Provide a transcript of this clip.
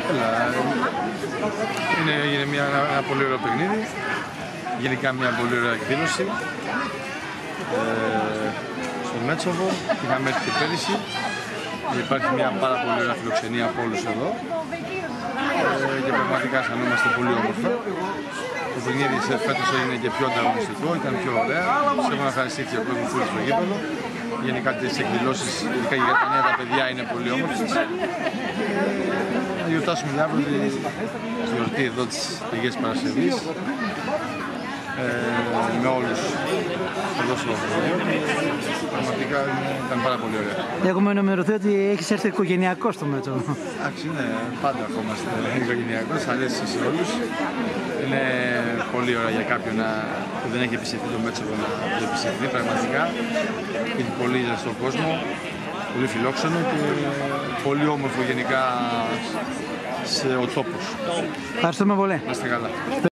Είναι ένα πολύ ωραίο παιχνίδι, γενικά μια πολύ ωραία εκδήλωση. Στο Μέτσοβο είχαμε έρθει και πέρυσι. Υπάρχει μια πάρα πολύ ωραία φιλοξενία από όλους εδώ και πραγματικά αισθανόμαστε πολύ όμορφα. Το παιχνίδι φέτος έγινε και πιο ανταγωνιστικό, ήταν πιο ωραία. Πιστεύω να ευχαριστήθηκε ο κόσμος που ήρθε στο γήπεδο. Γενικά τις εκδηλώσεις, ειδικά για τα νέα τα παιδιά, είναι πολύ όμορφες. Να γιορτάσουμε αύριο τη γιορτή εδώ της Αγίας Παρασκευής με όλους εδώ στο χωριό. Πραγματικά ήταν πάρα πολύ ωραία. Έχουμε ενημερωθεί ότι έχεις έρθει οικογενειακό στο Μέτσοβο. Εντάξει, είναι πάντα ακόμα οικογενειακός, αρέσει σε όλους. Είναι πολύ ωραία για κάποιον που δεν έχει επισκεφτεί το Μέτσοβο να το επισκεφτεί πραγματικά. Έχει πολύ ζεστό κόσμο, πολύ φιλόξενο και πολύ όμορφο γενικά ο τόπος. Ευχαριστούμε πολύ. Να είστε καλά.